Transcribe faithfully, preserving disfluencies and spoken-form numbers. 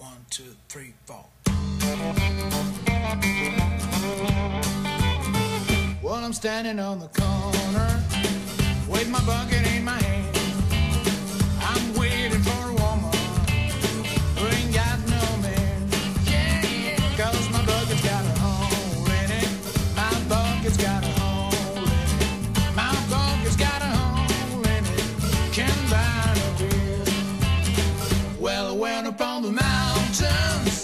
One, two, three, four. Well, I'm standing on the corner with my bucket in my hand. I'm waiting for a woman who ain't got no man. Yeah, yeah. Cause my bucket's got a hole in it. My bucket's got a hole in it. My bucket's got a hole in it. Can buy no beer. Well, I went up on the mountains